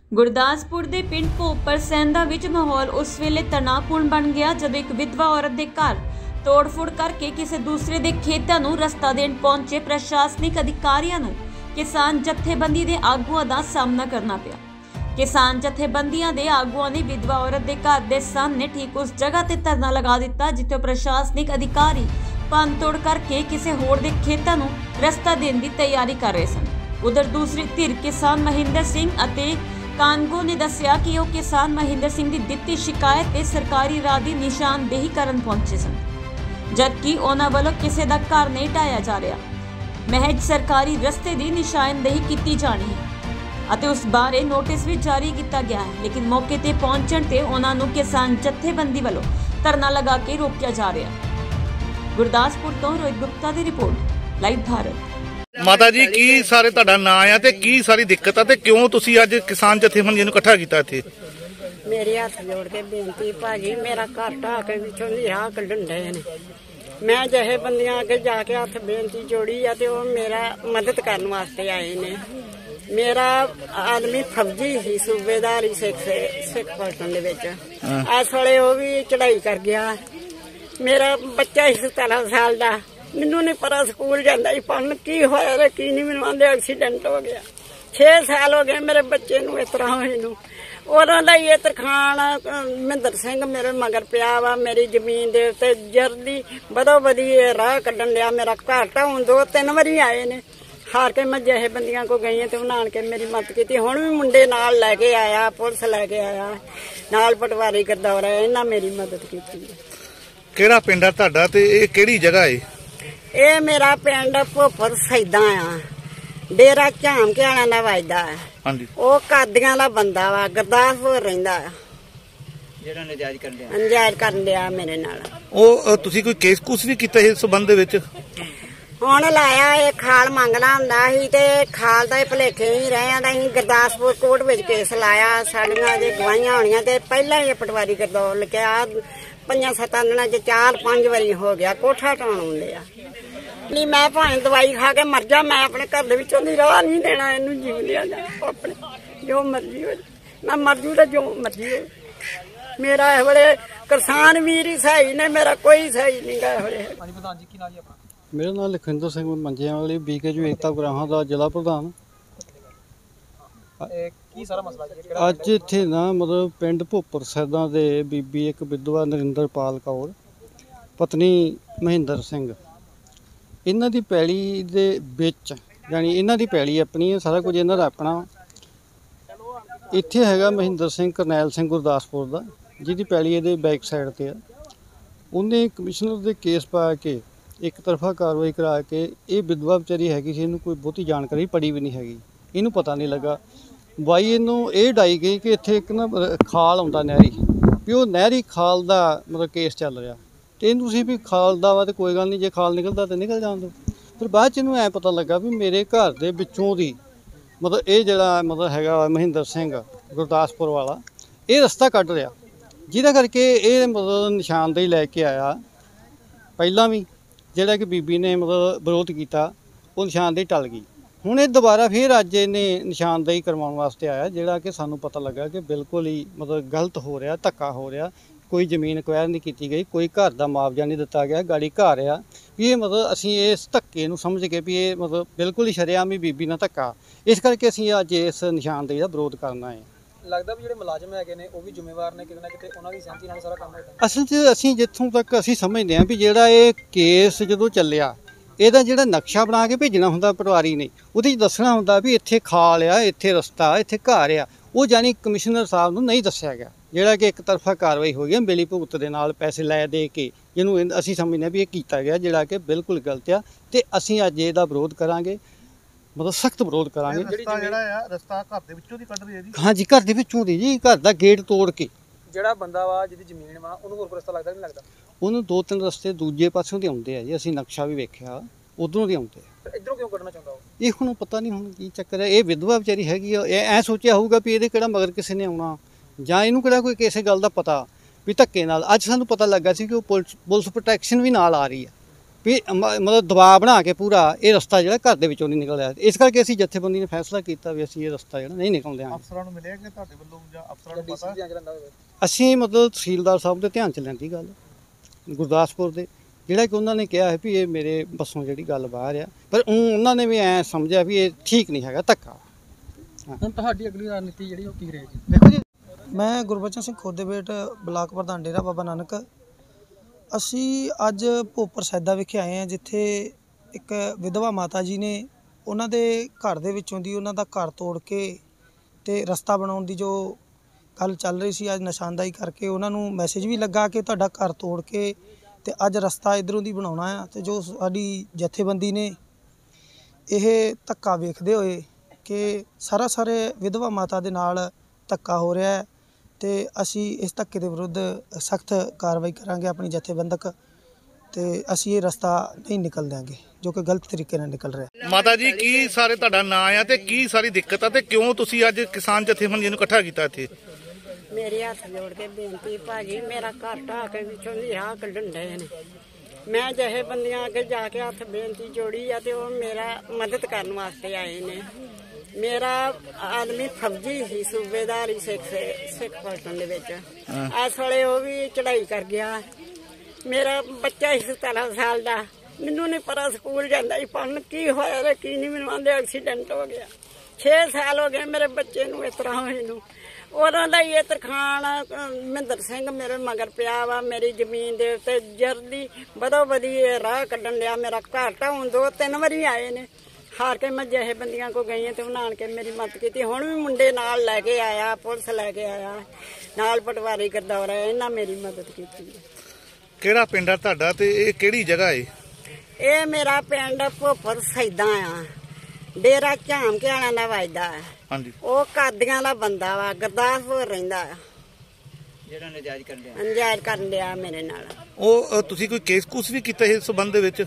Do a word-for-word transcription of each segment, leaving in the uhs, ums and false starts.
ਗੁਰਦਾਸਪੁਰ ਦੇ ਪਿੰਡ ਭੋਪਰ ਸੈਂਦਾ ਵਿੱਚ ਮਾਹੌਲ ਉਸ ਵੇਲੇ ਤਣਾਅਪੂਰਨ ਬਣ ਗਿਆ ਜਦੋਂ ਇੱਕ ਵਿਧਵਾ ਔਰਤ ਦੇ ਘਰ ਤੋੜਫੋੜ ਕਰਕੇ ਕਿਸੇ ਦੂਸਰੇ ਦੇ ਖੇਤਾਂ ਨੂੰ ਰਸਤਾ ਦੇਣ ਪਹੁੰਚੇ ਪ੍ਰਸ਼ਾਸਨਿਕ ਅਧਿਕਾਰੀਆਂ ਨੂੰ ਕਿਸਾਨ ਜਥੇਬੰਦੀ ਦੇ ਆਗੂਆਂ ਦਾ ਸਾਹਮਣਾ ਕਰਨਾ ਪਿਆ। किसान जथेबंदियां दे आगुआं ने विधवा औरत दे घर दे सामने ठीक उस जगह ते धरना लगा दिता जिथे प्रशासनिक अधिकारी भंन तोड़ करके किसी होर दे खेतां नूं रस्ता देण दी तैयारी कर रहे सन। उधर दूसरी धिर किसान महिंदर सिंह अते कानगो ने दस्सिया कि वह किसान महिंदर सिंह दी दित्ती शिकायत ते सरकारी राह दी निशानदेही करन पहुंचे सन, जबकि उन्हां वल्लों किसी दा घर नहीं ढाया जा रहा, महज सरकारी रस्ते दी निशानदेही कीती जानी है ਅਤੇ ਉਸ ਬਾਰੇ ਨੋਟਿਸ ਵੀ ਜਾਰੀ ਕੀਤਾ ਗਿਆ ਹੈ। लेकिन मौके ਤੇ ਪਹੁੰਚਣ ਤੇ ਉਹਨਾਂ ਨੂੰ ਕਿਸਾਨ ਜਥੇਬੰਦੀ ਵੱਲੋਂ ਧਰਨਾ ਲਗਾ ਕੇ ਰੋਕਿਆ ਜਾ ਰਿਹਾ ਹੈ। ਗੁਰਦਾਸਪੁਰ ਤੋਂ ਰੋਹਿਤ ਗੁਪਤਾ ਦੀ ਰਿਪੋਰਟ, ਲਾਈਵ ਭਾਰਤ। ਮਾਤਾ ਜੀ ਕੀ ਸਾਰੇ ਤੁਹਾਡਾ ਨਾਂ ਆ ਤੇ ਕੀ ਸਾਰੀ ਦਿੱਕਤ ਆ ਤੇ ਕਿਉਂ ਤੁਸੀਂ ਅੱਜ ਕਿਸਾਨ ਜਥੇਬੰਦੀ ਨੂੰ ਇਕੱਠਾ ਕੀਤਾ ਇੱਥੇ? ਮੇਰੇ ਹੱਥ ਜੋੜ ਕੇ ਬੇਨਤੀ ਭਾਜੀ, ਮੇਰਾ ਘਰ ਢਾਹ ਕੇ ਵਿੱਚੋਂ ਨਿਰਾਹ ਕੱਢਣ ਡਏ ਨੇ। ਮੈਂ ਜਥੇਬੰਦੀਆਂ ਅੱਗੇ ਜਾ ਕੇ ਹੱਥ ਬੇਨਤੀ ਜੋੜੀ ਆ ਤੇ ਉਹ ਮੇਰਾ ਮਦਦ ਕਰਨ ਵਾਸਤੇ ਆਏ ਨੇ। मेरा आदमी फौजी ही सूबेदार सिख सिख पलटन इस वेले वह भी चढ़ाई कर गया। मेरा बच्चा ही सतारह साल का, मैनू नहीं पता स्कूल जाता ही पढ़न की होया की नहीं, मैनू आंदे एक्सीडेंट हो गया। छे साल हो गए मेरे बच्चे नू इस तरह होए नू। उन्होंने ये तरखान महिंदर सिंह मेरे मगर पिया वा, मेरी जमीन दे उत्ते जरदी बदो बदी राह कड्ढन लिया। मेरा घर ढाउन दो तीन बारी आए ने, हार के मैं जथेबंदियां को गई तो उन्हें आन के मेरी मदद की। हुण भी मुंडे नाल लैके आया, पुलिस लैके आया, नाल पटवारी गरदौरा, इन्हां मेरी मदद की। किहड़ा पिंड आ तुहाडा ते इह किहड़ी जगह है? ये मेरा पिंड भोपर सैदा आ, डेरा झाम के आना दा वजदा है। हां जी, ओ कादियां दा बंदा वा, गुरदासपुर रहिंदा है, जेड़ा नजायज कर लिया नजायज कर लिया मेरे नाल। ओ तुसीं कोई केस कुछ भी कीता इस संबंध दे विच? ਹੁਣ ਲਾਇਆ ਇਹ ਖਾਲ ਮੰਗਣਾ ਹੁੰਦਾ ਸੀ ਤੇ ਖਾਲ ਦਾ ਭਲੇਖੇ ਹੀ ਰਹੇ ਤਾਂ ਅਸੀਂ ਗੁਰਦਾਸਪੁਰ ਕੋਰਟ ਵਿੱਚ ਕੇਸ ਲਾਇਆ। ਸਾਡੀਆਂ ਜੇ ਗਵਾਹੀਆਂ ਹੋਣੀਆਂ ਤੇ ਪਹਿਲਾਂ ਹੀ ਪਟਵਾਰੀ ਗਰਦੌਰ ਲਿਖਿਆ। ਪੰਜਾਂ ਸੱਤਾਂ ਦਿਨਾਂ ਚ ਚਾਰ ਪੰਜ ਵਾਰੀ ਹੋ ਗਿਆ ਕੋਠਾ ਢਾਉਣ ਆਉਂਦੇ ਆ। ਨਹੀਂ ਮੈਂ ਭਾਵੇਂ ਦਵਾਈ ਖਾ ਕੇ ਮਰ ਜਾ, ਮੈਂ ਆਪਣੇ ਘਰ ਦੇ ਵਿੱਚੋਂ ਦੀ ਰਾਹ ਨਹੀਂ ਦੇਣਾ ਇਹਨੂੰ ਜੀਵ ਲਿਆ ਜਾ। ਆਪਣੇ ਜੋ ਮਰਜ਼ੀ ਹੋ ਮੈਂ ਮਰ ਜੂ ਤਾਂ ਜੋ ਮਰਜ਼ੀ ਹੋ। ਮੇਰਾ ਇਹ ਵੇਲੇ ਕਿਸਾਨ ਵੀਰ ਹੀ ਸਹੀ ਨੇ, ਮੇਰਾ ਕੋਈ ਸਹੀ ਨਹੀਂ ਗਾ ਹੋਏ। मेरा नाम लखविंदर सिंह मंजियां वाली बीके जो एकता गुराहां का जिला प्रधान। अज इत्थे ना मतलब पिंड भोपर सैदा दे बीबी एक विधवा नरिंदरपाल कौर पत्नी महिंदर सिंह, इन्हां दी पैली दे विच यानी इन्हां दी पैली अपनी है, सारा कुछ इन्हां दा अपना। इत्थे हैगा महिंदर सिंह करनैल सिंह गुरदासपुर दा, जिहदी पैली इहदे बैक साइड ते आ। उन्हें कमिश्नर दे केस पा के एक तरफा कार्रवाई करा के ये विधवा बेचारी हैगी सी, इन्हूं कोई बहुती जानकारी पड़ी भी नहीं हैगी, इन्हूं पता नहीं लगा। बाई इन्हूं ये डाई गई कि इत्थे एक ना खाल आउंदा नहरी, भी वो नहरी खाल दा मतलब केस चल रहा ते इन्हूं तुसीं भी खाल दा वा ते कोई गल नहीं, जे खाल निकलदा ते निकल जाण दो। फिर बाद च इन्हूं ऐ पता लगा भी मेरे घर दे विचों दी मतलब ये जिहड़ा मतलब हैगा महिंदर सिंह गुरदासपुर वाला ये रस्ता कट रहा, जिहदा करके ये मतलब निशानदेही लैके आया। पहलां भी ਜਿਹੜਾ कि बीबी ने मतलब विरोध किया वो निशानदेही टल गई। हुण ये दोबारा फिर अज इन्हें निशानदेही करवाउण वास्ते आया, जिहड़ा कि सानूं पता लगा कि बिल्कुल ही मतलब गलत हो रहा, धक्का हो रहा। कोई जमीन एक्वायर नहीं की गई, कोई घर का मुआवजा नहीं दिता गया, गाड़ी घर आ। ये मतलब असीं इस धक्के नूं समझ के भी ये मतलब बिल्कुल ही शरेआम ही बीबी नाल धक्का, इस करके असीं अज इस निशानदेही दा विरोध करना है। लगदा भी जिहड़े मुलाजम हैगे ने ओह भी जिम्मेवार ने, किते ना किते उन्हां दी सहमति नाल सारा काम होया। असल च असीं जित्थों तक असीं समझदे हां भी जिहड़ा ये केस जदों ਚੱਲਿਆ ਇਹਦਾ ਜਿਹੜਾ ਨਕਸ਼ਾ ਬਣਾ ਕੇ ਭੇਜਣਾ ਹੁੰਦਾ ਪਟਵਾਰੀ ਨੇ, ਉਹਦੇ 'ਚ ਦੱਸਣਾ ਹੁੰਦਾ ਵੀ ਇੱਥੇ ਖਾਲ ਆ, ਇੱਥੇ ਰਸਤਾ, ਇੱਥੇ ਘਰ ਆ। ਉਹ ਜਾਨੀ ਕਮਿਸ਼ਨਰ ਸਾਹਿਬ ਨੂੰ ਨਹੀਂ ਦੱਸਿਆ ਗਿਆ, ਜਿਹੜਾ ਕਿ ਇੱਕ ਤਰਫਾ ਕਾਰਵਾਈ ਹੋ ਗਈ ਮਿਲੀ ਭੁਗਤ ਦੇ ਨਾਲ ਪੈਸੇ ਲੈ ਦੇ ਕੇ, ਜਿਹਨੂੰ ਅਸੀਂ ਸਮਝਦੇ ਵੀ ਇਹ ਕੀਤਾ ਗਿਆ, ਜਿਹੜਾ ਕਿ ਬਿਲਕੁਲ ਗਲਤ ਆ। ਤੇ ਅਸੀਂ ਅੱਜ ਇਹਦਾ ਵਿਰੋਧ ਕਰਾਂਗੇ, मतलब सख्त विरोध करांगे। रस्ता जिहड़ा आ रस्ता घर दे विचों दी कढ रही है जी? हाँ जी, घर दे विचों दी जी, घर दा गेट तोड़ के। जिहड़ा बंदा वा जिहदी जमीन वा ओनू होर कोई रस्ता लगदा नहीं लगदा? ओनू दो तीन रस्ते दूजे पासों ते आउंदे आ जी, असीं नक्शा भी वेखिया उधरों दी आउंदे आ। इधरों क्यों कढना चाहुंदा ओ? ਇਹ ਹੁਣ ਪਤਾ ਨਹੀਂ ਹੁਣ ਕੀ ਚੱਕਰ ਹੈ। ਇਹ ਵਿਧਵਾ ਵਿਚਾਰੀ ਹੈਗੀ ਆ, ਐ ਸੋਚਿਆ ਹੋਊਗਾ ਵੀ ਇਹਦੇ ਕਿਹੜਾ ਮਗਰ ਕਿਸੇ ਨੇ ਆਉਣਾ ਜਾਂ ਇਹਨੂੰ ਕਿਹੜਾ ਕੋਈ ਕਿਸੇ ਗੱਲ ਦਾ ਪਤਾ ਵੀ ਧੱਕੇ ਨਾਲ। ਅੱਜ ਸਾਨੂੰ ਪਤਾ ਲੱਗਾ ਸੀ ਕਿ ਉਹ ਪੁਲਿਸ ਪ੍ਰੋਟੈਕਸ਼ਨ ਵੀ ਨਾਲ ਆ ਰਹੀ ਆ, ਵੀ ਮ- ਮਤਲਬ ਦਬਾਅ ਬਣਾ ਕੇ ਪੂਰਾ ਇਹ ਰਸਤਾ ਜਿਹੜਾ ਘਰ ਦੇ ਵਿੱਚੋਂ ਨਹੀਂ ਨਿਕਲਿਆ। ਇਸ ਕਰਕੇ ਅਸੀਂ ਜਥੇਬੰਦੀ ਨੇ ਫੈਸਲਾ ਕੀਤਾ ਵੀ ਅਸੀਂ ਇਹ ਰਸਤਾ ਜਿਹੜਾ ਨਹੀਂ ਨਿਕਲਣ ਦਿਆਂਗੇ। ਅਫਸਰਾਂ ਨੂੰ ਮਿਲਿਆ ਕਿ ਤੁਹਾਡੇ ਵੱਲੋਂ ਜਾਂ ਅਫਸਰਾਂ ਨੂੰ ਡੀਸੀ ਦੀਆਂ ਜਲੰਧਰ ਹੋਵੇ ਅਸੀਂ ਮਤਲਬ ਤਹਿਸੀਲਦਾਰ ਸਾਹਿਬ ਦੇ ਧਿਆਨ ਚ ਲੈਂਦੀ ਗੱਲ ਗੁਰਦਾਸਪੁਰ ਦੇ, ਜਿਹੜਾ ਕਿ ਉਹਨਾਂ ਨੇ ਕਿਹਾ ਹੈ ਵੀ ਇਹ ਮੇਰੇ ਬੱਸੋਂ ਜਿਹੜੀ ਗੱਲ ਬਾਹਰ ਆ, ਪਰ ਊਂ ਉਹਨਾਂ ਨੇ ਵੀ ਐ ਸਮਝਿਆ ਵੀ ਇਹ ਠੀਕ ਨਹੀਂ ਹੈਗਾ, ਧੱਕਾ। ਹੁਣ ਤੁਹਾਡੀ ਅਗਲੀ ਰਣਨੀਤੀ ਜਿਹੜੀ ਉਹ ਕੀ ਰਹੇਗੀ? ਦੇਖੋ ਜੀ, ਮੈਂ ਗੁਰਬਚਨ ਸਿੰਘ ਖੋਦੇਬੇਟ ਬਲਾਕ ਪ੍ਰਧਾਨ ਡੇਰਾ ਬਾਬਾ ਨਾਨਕ। ਅਸੀਂ ਅੱਜ ਭੋਪਰ ਸੈਦਾ ਵਿਖੇ ਆਏ ਹਾਂ, ਜਿੱਥੇ ਇੱਕ ਵਿਧਵਾ ਮਾਤਾ ਜੀ ਨੇ ਉਹਨਾਂ ਦੇ ਘਰ ਦੇ ਵਿੱਚੋਂ ਦੀ ਉਹਨਾਂ ਦਾ ਘਰ ਤੋੜ ਕੇ ਤੇ ਰਸਤਾ ਬਣਾਉਣ ਦੀ ਜੋ ਗੱਲ ਚੱਲ ਰਹੀ ਸੀ, ਅੱਜ ਨਿਸ਼ਾਨਦਾਈ ਕਰਕੇ ਉਹਨਾਂ ਨੂੰ ਮੈਸੇਜ ਵੀ ਲੱਗਾ ਕਿ ਤੁਹਾਡਾ ਘਰ ਤੋੜ ਕੇ ਤੇ ਅੱਜ ਰਸਤਾ ਇਧਰੋਂ ਦੀ ਬਣਾਉਣਾ ਆ। ਤੇ ਜੋ ਸਾਡੀ ਜਥੇਬੰਦੀ ਨੇ ਇਹ ਧੱਕਾ ਵੇਖਦੇ ਹੋਏ ਕਿ ਸਾਰਾ ਸਾਰੇ ਵਿਧਵਾ ਮਾਤਾ ਦੇ ਨਾਲ ਧੱਕਾ ਹੋ ਰਿਹਾ ਹੈ ਤੇ ਅਸੀਂ ਇਸ ਧੱਕੇ ਦੇ ਵਿਰੁੱਧ ਸਖਤ ਕਾਰਵਾਈ ਕਰਾਂਗੇ ਆਪਣੀ ਜਥੇਬੰਦਕ, ਤੇ ਅਸੀਂ ਇਹ ਰਸਤਾ ਨਹੀਂ ਨਿਕਲ ਦਿਆਂਗੇ ਜੋ ਕਿ ਗਲਤ ਤਰੀਕੇ ਨਾਲ ਨਿਕਲ ਰਿਹਾ। ਮਾਤਾ ਜੀ ਕੀ ਸਾਰੇ ਤੁਹਾਡਾ ਨਾਂ ਆ ਤੇ ਕੀ ਸਾਰੀ ਦਿੱਕਤ ਆ ਤੇ ਕਿਉਂ ਤੁਸੀਂ ਅੱਜ ਕਿਸਾਨ ਜਥੇਬੰਦੀ ਨੂੰ ਇਕੱਠਾ ਕੀਤਾ ਇੱਥੇ? ਮੇਰੇ ਹੱਥ ਜੋੜ ਕੇ ਬੇਨਤੀ ਭਾਜੀ, ਮੇਰਾ ਘਰ ਢਾਹ ਕੇ ਵਿੱਚੋਂ ਦੀ ਰਾਹ ਕੱਢਣ ਡਏ ਨੇ। ਮੈਂ ਜਿਹੇ ਬੰਦਿਆਂ ਅੱਗੇ ਜਾ ਕੇ ਹੱਥ ਬੇਨਤੀ ਜੋੜੀ ਆ ਤੇ ਉਹ ਮੇਰਾ ਮਦਦ ਕਰਨ ਵਾਸਤੇ ਆਏ ਨੇ। ਮੇਰਾ ਆਦਮੀ ਫੌਜੀ ਸੀ, ਸੂਬੇਦਾਰ ਸਿੱਖ ਸਿੱਖ ਫੌਜਾਂ ਦੇ ਵਿੱਚ। ਇਸ ਵੇਲੇ ਉਹ ਵੀ ਚੜ੍ਹਾਈ ਕਰ ਗਿਆ। ਮੇਰਾ ਬੱਚਾ ਸੀ ਸਤਾਰਾਂ ਸਾਲ ਦਾ, ਮੈਨੂੰ ਨਹੀਂ ਪਤਾ ਸਕੂਲ ਜਾਂਦਾ ਸੀ ਪੜ੍ਹਨ, ਕੀ ਹੋਇਆ ਤੇ ਕੀ ਨਹੀਂ ਮੈਨੂੰ ਆਂਦੇ ਐਕਸੀਡੈਂਟ ਹੋ ਗਿਆ। ਛੇ ਸਾਲ ਹੋ ਗਏ ਮੇਰੇ ਬੱਚੇ ਨੂੰ ਇਸ ਤਰ੍ਹਾਂ ਹੋਏ ਨੂੰ। ਉਹਨਾਂ ਦਾ ਇਹ ਤਰਖਾਣ ਮਹਿੰਦਰ ਸਿੰਘ ਮੇਰੇ ਮਗਰ ਪਿਆ ਵਾ, ਮੇਰੀ ਜ਼ਮੀਨ ਦੇ ਉੱਤੇ ਜਰਦੀ ਬਦੋ ਬਦੀ ਰਾਹ ਕੱਢਣ ਲਿਆ। ਮੇਰਾ ਘਰ ਢਾਉਣ ਦੋ ਤਿੰਨ ਵਾਰੀ ਆਏ ਨੇ। ਹਾਰ ਕੇ ਮੈਂ ਜਿਹੇ ਬੰਦੀਆਂ ਕੋ ਗਈ ਤੇ ਉਹਨਾਂ ਆਣ ਕੇ ਮੇਰੀ ਮਦਦ ਕੀਤੀ। ਹੁਣ ਵੀ ਮੁੰਡੇ ਨਾਲ ਲੈ ਕੇ ਆਇਆ, ਪੁਲਿਸ ਲੈ ਕੇ ਆਇਆ, ਨਾਲ ਪਟਵਾਰੀ ਗਰਦੌਰਾ, ਇਹਨਾਂ ਮੇਰੀ ਮਦਦ ਕੀਤੀ। ਕਿਹੜਾ ਪਿੰਡ ਆ ਤੁਹਾਡਾ ਤੇ ਇਹ ਕਿਹੜੀ ਜਗ੍ਹਾ ਏ? ਇਹ ਮੇਰਾ ਪਿੰਡ ਭੋਪਰ ਸੈਦਾ ਆ, ਡੇਰਾ ਝਾਮ ਕੇ ਆਣਾ ਦਾ ਵੱਜਦਾ। ਹਾਂਜੀ, ਉਹ ਕਾਦੀਆਂ ਦਾ ਬੰਦਾ ਵਾ, ਗੁਰਦਾਸਪੁਰ ਰਹਿੰਦਾ ਆ, ਜਿਹੜਾ ਨਜਾਇਜ਼ ਕਰ ਲਿਆ ਨਜਾਇਜ਼ ਕਰਨ ਲਿਆ ਮੇਰੇ ਨਾਲ। ਉਹ ਅ, ਤੁਸੀਂ ਕੋਈ ਕੇਸ ਕੁਸ ਵੀ ਕੀਤਾ ਇਸ ਸੰਬੰਧ ਦੇ ਵਿੱਚ?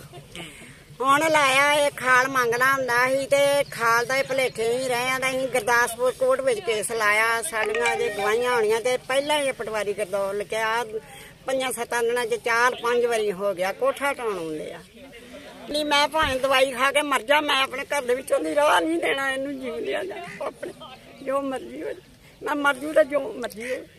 ਹੁਣ ਲਾਇਆ, ਇਹ ਖਾਲ ਮੰਗਣਾ ਹੁੰਦਾ ਸੀ ਤੇ ਖਾਲ ਦਾ ਭਲੇਖੇ ਹੀ ਰਹੇ ਆਂ। ਅਸੀਂ ਗੁਰਦਾਸਪੁਰ ਕੋਰਟ ਵਿੱਚ ਕੇਸ ਲਾਇਆ, ਸਾਡੀਆਂ ਜੇ ਗਵਾਹੀਆਂ ਹੋਣੀਆਂ ਤੇ ਪਹਿਲਾਂ ਹੀ ਪਟਵਾਰੀ ਗਰਦੌਰ ਲਿਖਿਆ। ਪੰਜਾਂ ਸੱਤਾਂ ਦਿਨਾਂ ਚ ਚਾਰ ਪੰਜ ਵਾਰੀ ਹੋ ਗਿਆ ਕੋਠਾ ਢਾਉਣ ਆਉਂਦੇ ਆ। ਨਹੀਂ ਮੈਂ ਭਾਵੇਂ ਦਵਾਈ ਖਾ ਕੇ ਮਰ ਜਾ, ਮੈਂ ਆਪਣੇ ਘਰ ਦੇ ਵਿੱਚੋਂ ਦੀ ਰਾਹ ਨਹੀਂ ਦੇਣਾ ਇਹਨੂੰ ਜੀਵ ਲਿਆ ਜਾ। ਆਪਣੇ ਜੋ ਮਰਜ਼ੀ ਹੋ, ਮੈਂ ਮਰ ਜੂ ਤਾਂ ਜੋ ਮਰਜ਼ੀ ਹੋ।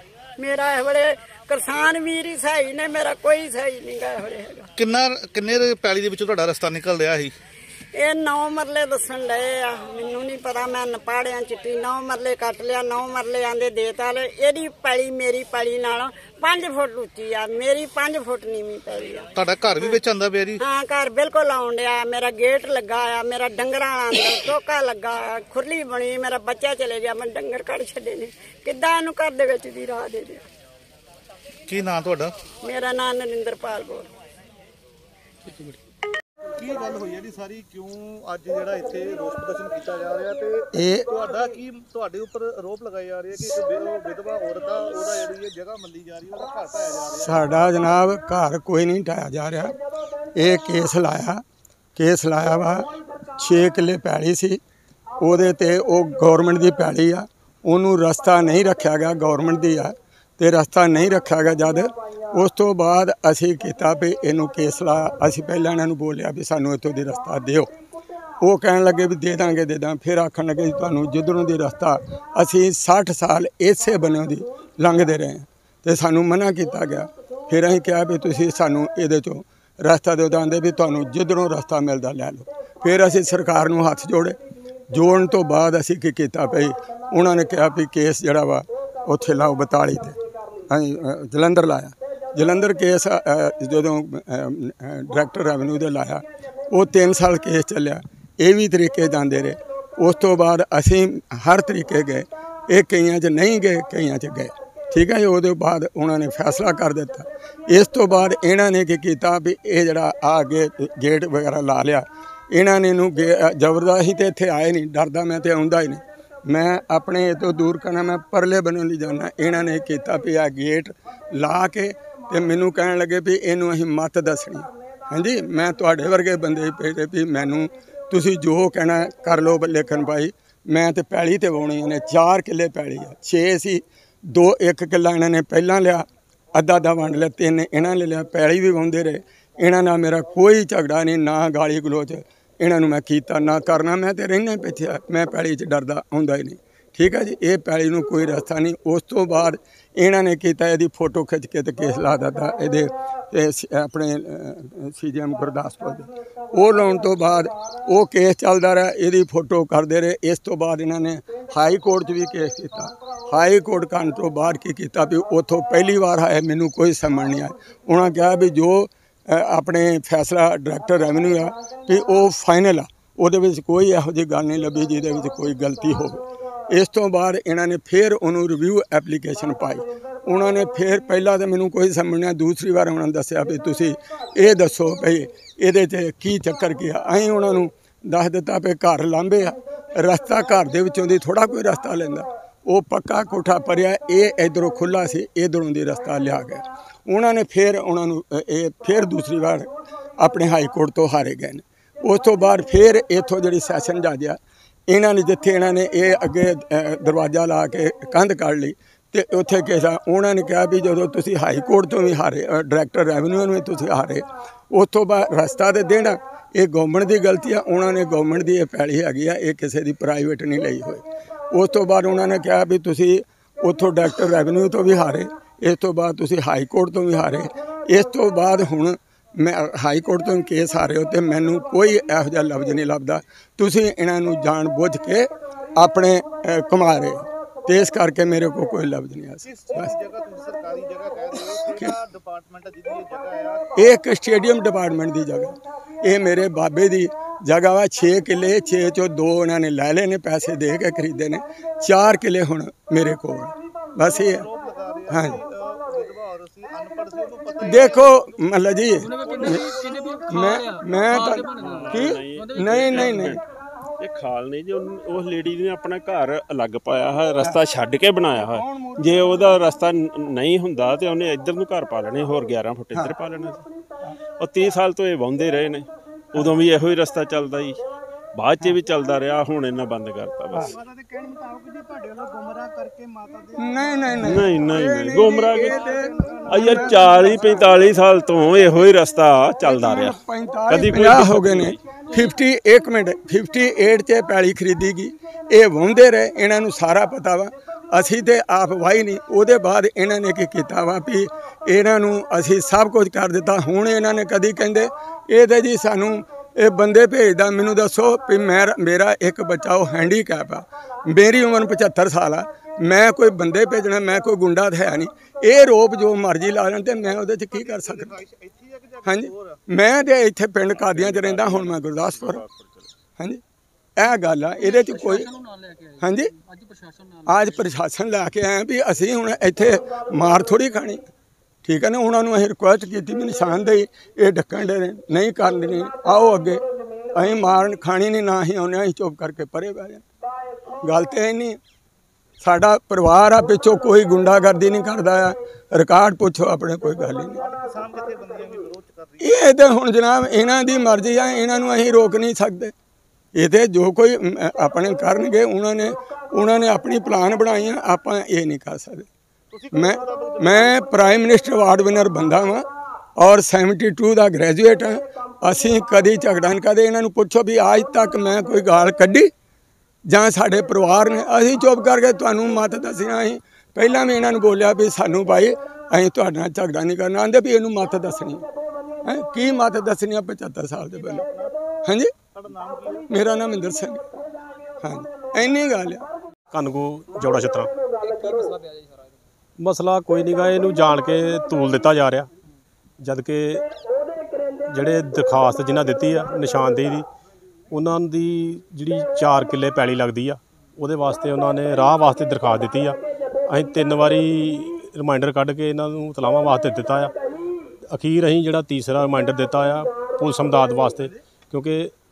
ਮੇਰਾ ਇਹ ਵੇਲੇ ਕਿਸਾਨ ਵੀਰ ਹੀ ਸਹੀ ਨੇ, ਮੇਰਾ ਕੋਈ ਸਹੀ ਨਹੀਂ ਗਾ ਇਹ ਵੇਲੇ ਹੈਗਾ। ਕਿੰਨਾ ਕਿੰਨੇ ਪੈਲੀ ਦੇ ਵਿੱਚੋਂ ਤੁਹਾਡਾ ਰਸਤਾ ਨਿਕਲ ਰਿਹਾ ਸੀ? ਇਹ ਨੌ ਮਰਲੇ ਦੱਸਣ ਲਏ ਆ, ਮੈਨੂੰ ਨਹੀਂ ਪਤਾ। ਮੈਂ ਨਪਾੜਿਆਂ ਚਿੱਟੀ ਨੌ ਮਰਲੇ ਕੱਟ ਲਿਆ, ਨੌ ਮਰਲੇ ਆਂਦੇ ਦੇਤਾ। ਇਹਦੀ ਪੈਲੀ ਮੇਰੀ ਪੈਲੀ ਨਾਲ ਪੰਜ ਫੁੱਟ ਉੱਚੀ ਆ, ਮੇਰੀ ਪੰਜ ਫੁੱਟ ਨੀਵੀਂ ਪੈਲੀ ਆ। ਤੁਹਾਡਾ ਘਰ ਵੀ ਵਿੱਚ ਆਂਦਾ ਪਿਆ ਜੀ? ਹਾਂ, ਘਰ ਬਿਲਕੁਲ ਆਉਣ ਡਿਆ। ਮੇਰਾ ਗੇਟ ਲੱਗਾ ਆ, ਮੇਰਾ ਡੰਗਰਾਂ ਅੰਦਰ ਟੋਕਾ ਲੱਗਾ ਆ, ਖੁਰਲੀ ਬਣੀ। ਮੇਰਾ ਬੱਚਾ ਚਲੇ ਗਿਆ, ਮੈਂ ਡੰਗਰ ਕੱਢ ਛੱਡੇ ਨੇ। ਕਿੱਦਾਂ ਇਹਨੂੰ ਘਰ ਦੇ ਵਿੱਚ ਦੀ ਰਾਹ ਦੇ ਦਿਆ? ਕੀ ਨਾਂ ਤੁਹਾਡਾ? ਮੇਰਾ ਨਾਮ ਨਰਿੰਦਰਪਾਲ ਕੌਰ। ਕੀ ਗੱਲ ਹੋਈ ਹੈ ਜੀ ਸਾਰੀ, ਕਿਉਂ ਅੱਜ ਜਿਹੜਾ ਇੱਥੇ ਰੋਸ ਪ੍ਰਦਰਸ਼ਨ ਕੀਤਾ ਜਾ ਰਿਹਾ ਤੇ ਇਹ ਤੁਹਾਡਾ ਕੀ ਤੁਹਾਡੇ ਉੱਪਰ ਆਰੋਪ ਲਗਾਏ ਜਾ ਰਹੇ ਕਿ ਇੱਕ ਵਿ- ਵਿਧਵਾ ਔਰਤ ਆ, ਉਹਦਾ ਜਿਹੜੀ ਇਹ ਜਗ੍ਹਾ ਮੱਲੀ ਜਾ ਰਹੀ, ਉਹਦਾ ਘਰ ਢਾਇਆ ਜਾ ਰਿਹਾ? ਸਾਡਾ ਜਨਾਬ ਘਰ ਕੋਈ ਨਹੀਂ ਢਾਇਆ ਜਾ ਰਿਹਾ। ਇਹ ਕੇਸ ਲਾਇਆ ਕੇਸ ਲਾਇਆ ਵਾ ਛੇ ਕਿੱਲੇ ਪੈਲੀ ਸੀ ਉਹਦੇ ਤੇ, ਉਹ ਗੌਰਮੈਂਟ ਦੀ ਪੈਲੀ ਆ, ਉਹਨੂੰ ਰਸਤਾ ਨਹੀਂ ਰੱਖਿਆ ਗਿਆ, ਗੌਰਮੈਂਟ ਦੀ ਆ ਤੇ ਰਸਤਾ ਨਹੀਂ ਰੱਖਿਆ ਗਿਆ। ਜਦ ਉਸ ਤੋਂ ਬਾਅਦ ਅਸੀਂ ਕੀਤਾ ਵੀ ਇਹਨੂੰ ਕੇਸ ਲਾ। ਅਸੀਂ ਪਹਿਲਾਂ ਇਹਨਾਂ ਨੂੰ ਬੋਲਿਆ ਵੀ ਸਾਨੂੰ ਇੱਥੋਂ ਦੀ ਰਸਤਾ ਦਿਓ। ਉਹ ਕਹਿਣ ਲੱਗੇ ਵੀ ਦੇ ਦਾਂਗੇ ਦੇ ਦਾਂ। ਫਿਰ ਆਖਣ ਲੱਗੇ ਵੀ ਤੁਹਾਨੂੰ ਜਿੱਧਰੋਂ ਦੀ ਰਸਤਾ, ਅਸੀਂ ਸੱਠ ਸਾਲ ਇਸੇ ਬੰਨਿਓ ਦੀ ਲੰਘਦੇ ਰਹੇ ਹਾਂ ਤੇ ਸਾਨੂੰ ਮਨਾ ਕੀਤਾ ਗਿਆ। ਫਿਰ ਅਸੀਂ ਕਿਹਾ ਵੀ ਤੁਸੀਂ ਸਾਨੂੰ ਇਹਦੇ 'ਚੋਂ ਰਸਤਾ ਦਿਓ। ਆਂਦੇ ਵੀ ਤੁਹਾਨੂੰ ਜਿੱਧਰੋਂ ਰਸਤਾ ਮਿਲਦਾ ਲੈ ਲਓ। ਫਿਰ ਅਸੀਂ ਸਰਕਾਰ ਨੂੰ ਹੱਥ ਜੋੜੇ। ਜੋੜਨ ਤੋਂ ਬਾਅਦ ਅਸੀਂ ਕੀ ਕੀਤਾ ਪਈ, ਉਹਨਾਂ ਨੇ ਕਿਹਾ ਵੀ ਕੇਸ ਜਿਹੜਾ ਵਾ ਉੱਥੇ ਲਾਓ ਬਤਾਲੀ ਤੇ, ਅਸੀਂ ਜਲੰਧਰ ਲਾਇਆ। ਜਲੰਧਰ ਕੇਸ ਜਦੋਂ ਡਾਇਰੈਕਟਰ ਰੈਵਨਿਊ ਦੇ ਲਾਇਆ, ਉਹ ਤਿੰਨ ਸਾਲ ਕੇਸ ਚੱਲਿਆ। ਇਹ ਵੀ ਤਰੀਕੇ ਜਾਂਦੇ ਰਹੇ। ਉਸ ਤੋਂ ਬਾਅਦ ਅਸੀਂ ਹਰ ਤਰੀਕੇ ਗਏ, ਇਹ ਕਈਆਂ 'ਚ ਨਹੀਂ ਗਏ, ਕਈਆਂ 'ਚ ਗਏ। ਠੀਕ ਹੈ ਜੀ। ਉਹਦੇ ਬਾਅਦ ਉਹਨਾਂ ਨੇ ਫੈਸਲਾ ਕਰ ਦਿੱਤਾ। ਇਸ ਤੋਂ ਬਾਅਦ ਇਹਨਾਂ ਨੇ ਕੀ ਕੀਤਾ ਵੀ ਇਹ ਜਿਹੜਾ ਆ ਗੇ ਗੇਟ ਵਗੈਰਾ ਲਾ ਲਿਆ। ਇਹਨਾਂ ਨੇ ਇਹਨੂੰ ਜ਼ਬਰਦਸਤੀ ਤੇ ਇੱਥੇ ਆਏ ਨਹੀਂ, ਡਰਦਾ ਮੈਂ ਤੇ ਆਉਂਦਾ ਹੀ ਨਹੀਂ। ਮੈਂ ਆਪਣੇ ਤੋਂ ਦੂਰ ਕਰਨਾ, ਮੈਂ ਪਰਲੇ ਬੰਨ੍ਹੋਂ ਦੀ ਜਾਂਦਾ। ਇਹਨਾਂ ਨੇ ਕੀਤਾ ਵੀ ਆ ਗੇਟ ਲਾ ਕੇ ਤੇ ਮੈਨੂੰ ਕਹਿਣ ਲੱਗੇ ਵੀ ਇਹਨੂੰ ਅਸੀਂ ਮੱਤ ਦੱਸਣੀ। ਹਾਂਜੀ, ਮੈਂ ਤੁਹਾਡੇ ਵਰਗੇ ਬੰਦੇ ਭੇਜੇ ਵੀ ਮੈਨੂੰ ਤੁਸੀਂ ਜੋ ਕਹਿਣਾ ਕਰ ਲਓ ਲੇਖਣ ਭਾਈ। ਮੈਂ ਤੇ ਪੈਲੀ ਤੇ ਵਾਉਣੀ ਨੇ, ਚਾਰ ਕਿੱਲੇ ਪੈਲੀ ਆ, ਛੇ ਸੀ। ਦੋ ਇੱਕ ਕਿੱਲਾ ਇਹਨਾਂ ਨੇ ਪਹਿਲਾਂ ਲਿਆ, ਅੱਧਾ ਅੱਧਾ ਵੰਡ ਲਿਆ। ਤਿੰਨ ਇਹਨਾਂ ਨੇ ਲਿਆ। ਪੈਲੀ ਵੀ ਵਾਉਂਦੇ ਰਹੇ। इन्हां नाल मेरा कोई झगड़ा नहीं, ना गाली गलोच इन्हां नूं मैं कीता ना करना। मैं तो रहना पिछे, मैं पैली च डरदा आउंदा ही नहीं। ठीक है जी, ये पैली नूं कोई रस्ता नहीं। उस तो बाद इन्हां ने कीता इहदी फोटो खिच के ते केस ला दित्ता इहदे अपने सी जी एम गुरदासपुर दे। वो लाउण तो बाद वो केस चलदा रहा, इहदी फोटो करदे रहे। इस तो बाद इन्हां ने हाई कोर्ट च भी केस किया। हाई कोर्ट करन तो बाद की कीता भी उत्थों पहली बार आए, मैनूं कोई समझ नहीं आया। उन्होंने कहा भी जो अपने फैसला डायरैक्टर रेवन्यू आ भी वो फाइनल आ, ਉਹਦੇ ਵਿੱਚ कोई ਇਹੋ ਜਿਹੀ ਗੱਲ नहीं ਲੱਭੀ ਜਿਹਦੇ ਵਿੱਚ कोई गलती ਹੋਵੇ। इस तो बाद इन्होंने फिर उन्होंने रिव्यू एप्लीकेशन पाई। उन्होंने फिर पहला तो मैनू कोई समझ नहीं, दूसरी बार उन्होंने दसिया भी तुसी ये दसो भाई ये की चक्कर किया। अं उन्होंने दस दिता भी घर लांभे आ, रस्ता घर दे विचों दी थोड़ा कोई रस्ता लेंदा, वो पक्का कोठा भरिया, ये इधरों खुला सी, इधरों दी रस्ता लिया गया। उन्होंने फिर उन्होंने फिर दूसरी बार अपने हाई कोर्ट तो हारे गए। उस तो बाद फिर इतों जी सैशन जज आ, इन्हों ने जिथे इन्होंने ये अगे दरवाजा ला के कंध कढ़ ली तो उत्थे केसा उन्होंने कहा भी जो तुसी हाई कोर्ट तो भी हारे, डायरैक्टर रेवन्यू में तुसी हारे, उस तो बाद रस्ता तो देना ये गवर्नमेंट की गलती है। उन्होंने गवर्नमेंट की पैली हैगी है, ये किसी की प्राइवेट नहीं ली हुई। उस तो बाद उन्होंने कहा भी तुसी उतों डायरैक्टर रेवन्यू तो भी हारे, इस तो बाद तुसी हाई कोर्ट तो भी हारे। इस तो बाद हुण मैं हाई कोर्ट तो केस आ रहे हो तो मैनू कोई इहो जिहा लफ्ज़ नहीं लभदा। तुसीं इन्हां नूं जान बुझ के अपने घुमा रहे हो, तो इस करके मेरे को कोई लफ्ज़ नहीं आ। एक स्टेडियम डिपार्टमेंट की जगह, ये मेरे बाबे की जगह वा। छे किले, छे चो दो इन्होंने लै ले ने, पैसे दे के खरीदे ने, चार किले हुण मेरे को। बस ये हाँ देखो मतलब जी मैं मैं की नहीं नहीं नहीं ਇਹ ਖਾਲ ਨਹੀਂ ਜੀ, ਉਸ ਲੇਡੀ ਨੇ ਆਪਣਾ ਘਰ ਅਲੱਗ ਪਾਇਆ ਹੈ, ਰਸਤਾ ਛੱਡ ਕੇ ਬਣਾਇਆ ਹੈ। ਜੇ ਉਹਦਾ ਰਸਤਾ ਨਹੀਂ ਹੁੰਦਾ ਤੇ ਉਹਨੇ ਇੱਧਰ ਨੂੰ ਘਰ ਪਾ ਲੈਣੇ, ਹੋਰ ਗਿਆਰਾਂ ਫੁੱਟ ਇੱਧਰ ਪਾ ਲੈਣਾ ਸੀ। ਉਹ तीस ਸਾਲ ਤੋਂ ਇਹ ਵਾਹੁੰਦੇ ਰਹੇ ਨੇ, ਉਦੋਂ ਵੀ ਇਹੋ ਹੀ ਰਸਤਾ ਚੱਲਦਾ ਜੀ, ਬਾਅਦ 'ਚ ਵੀ ਚੱਲਦਾ ਰਿਹਾ, ਹੁਣ ਇਹਨਾਂ ਬੰਦ ਕਰਤਾ ਬਸ। नहीं नहीं नहीं नहीं नहीं नहीं गुमराह यार चाली पैंताली साल तो यो ही रस्ता चलता रहा, कभी हो गए ने। फिफ्टी एक मिनट फिफ्टी एट च पैली खरीदी गई, ये वाहुंदे रहे, इन्हों सारा पता वा। असी तो आप वाही नहीं, वो बाद इन्होंने की किया वा भी इन्हों असी सब कुछ कर दिता। हुण इन्होंने कभी कहते ये तो जी सानू ये बंदे भेजदा, मैनू दसो भी मैं मेरा एक बच्चा वो हैंडीकैप आ, मेरी उम्र पचहत्तर साल आ, मैं कोई बंदे भेजना, मैं कोई गुंडा तो है नहीं। ये रोप जो मर्जी ला लें तो मैं वो की कर सकता। हाँ जी मैं तो इत्थे पिंड कादियां च रहिंदा, हुण मैं गुरदासपुर। हाँ जी यह गल आ, ये कोई हाँ जी अज प्रशासन लैके आए भी असी हुण इत्थे मार थोड़ी खानी। ठीक है ना, उन्होंने अं रिक्वेस्ट की भी निशानदेही ये ढक्कन डे नहीं करनी, आओ अगे अं मार खानी नहीं, ना ही आने अं चुप करके परे बह जाए। गल तो है नहीं, साडा परिवार आ पिछों कोई गुंडागर्दी नहीं करता है, रिकॉर्ड पुछो अपने, कोई गल ही नहीं। ये तो हुण जनाब इन्हां दी मर्जी है, इन्हों अं रोक नहीं सकते। ये तो जो कोई अपने करनगे, उन्होंने उन्होंने अपनी प्लान बनाई है, आप ये नहीं कर सकते। मैं मैं प्राइम मिनिस्टर अवार्ड विनर बंदा वा और सैवनटी टू का ग्रैजुएट हाँ। असी कभी झगड़ा नहीं करते। इन्हों पुछो भी अज तक मैं कोई गाल कढ़ी जां साडे परिवार ने, असी चुप करके तुहानू मत दसिया। अं पहला भी इन्होंने बोलिया भी सानू भाई अं तुहाडे नाल झगड़ा नहीं करना, आंदे भी इनू मत दसनी है की मत दसनी पचहत्तर साल के पहले। हाँ जी मेरा नाम इंदर सिंह। हाँ जी इन्नी गल है। कनगू जोड़ा छत्तरा मसला कोई नहीं गा, इनू जान के तूल दिता जा रहा, जद कि ਜਿਹੜੇ दरखास्त जिन्हें दी आ निशानदेही की, उन्होंने दी जी चार किले पैली लगती आ, वो वास्ते उन्होंने राह वास्ते दरखास्त दी आ। अं तीन बारी रिमाइंडर कढ़ के इन्हों तलावां वास्ते दिता आ। अखीर अं जो तीसरा रिमाइंडर दिता आ पुलिस इमदाद वास्ते, क्योंकि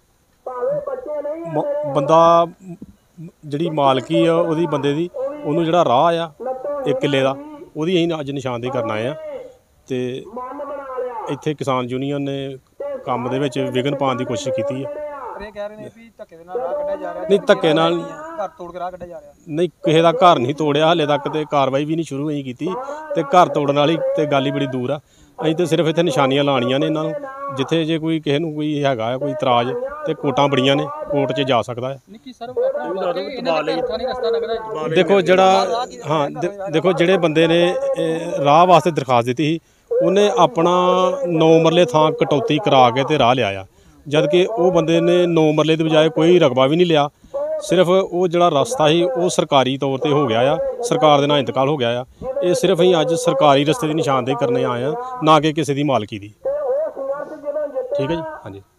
बंदा जी मालकी आ वो बंदे की उन्होंने जोड़ा राह आ एक किले का वो अज निशानदेही करना आए। तो इत्थे किसान यूनीयन ने काम दे विच विघन पाने की कोशिश की है। नहीं धक्के नाल नहीं, किसी का घर नहीं तोड़िया हाले तक, तो कार्रवाई भी नहीं शुरू नहीं की, तो घर तोड़न वाली तो गल ही बड़ी दूर आ। ਅਸੀਂ ਤਾਂ ਸਿਰਫ ਇੱਥੇ ਨਿਸ਼ਾਨੀਆਂ ਲਾਉਣੀਆਂ ਨੇ ਇਹਨਾਂ ਨੂੰ, ਜਿੱਥੇ ਜੇ ਕੋਈ ਕਿਸੇ ਨੂੰ ਕੋਈ ਹੈਗਾ ਹੈ ਕੋਈ ਇਤਰਾਜ਼ ਤੇ ਕੋਰਟਾਂ ਬੜੀਆਂ ਨੇ, ਕੋਰਟ 'ਚ ਜਾ ਸਕਦਾ ਹੈ। ਦੇਖੋ ਜਿਹੜਾ ਹਾਂ ਦੇ- ਦੇਖੋ ਜਿਹੜੇ ਬੰਦੇ ਨੇ ਇਹ ਰਾਹ ਵਾਸਤੇ ਦਰਖਾਸਤ ਦਿੱਤੀ ਸੀ, ਉਹਨੇ ਆਪਣਾ ਨੌ ਮਰਲੇ ਥਾਂ ਕਟੌਤੀ ਕਰਾ ਕੇ ਤੇ ਰਾਹ ਲਿਆ ਆ, ਜਦ ਕਿ ਉਹ ਬੰਦੇ ਨੇ ਨੌ ਮਰਲੇ ਦੀ ਬਜਾਏ ਕੋਈ ਰਕਬਾ ਵੀ ਨਹੀਂ ਲਿਆ। ਸਿਰਫ ਉਹ ਜਿਹੜਾ ਰਸਤਾ ਸੀ ਉਹ ਸਰਕਾਰੀ ਤੌਰ ਤੇ ਹੋ ਗਿਆ ਆ, ਸਰਕਾਰ ਦੇ ਨਾਲ ਇੰਤਕਾਲ ਹੋ ਗਿਆ ਆ। ਇਹ ਸਿਰਫ ਅਸੀਂ ਅੱਜ ਸਰਕਾਰੀ ਰਸਤੇ ਦੀ ਨਿਸ਼ਾਨਦੇਹੀ ਕਰਨੇ ਆਏ ਆ, ਨਾ ਕਿ ਕਿਸੇ ਦੀ ਮਾਲਕੀ ਦੀ। ਠੀਕ ਹੈ ਜੀ, ਹਾਂਜੀ।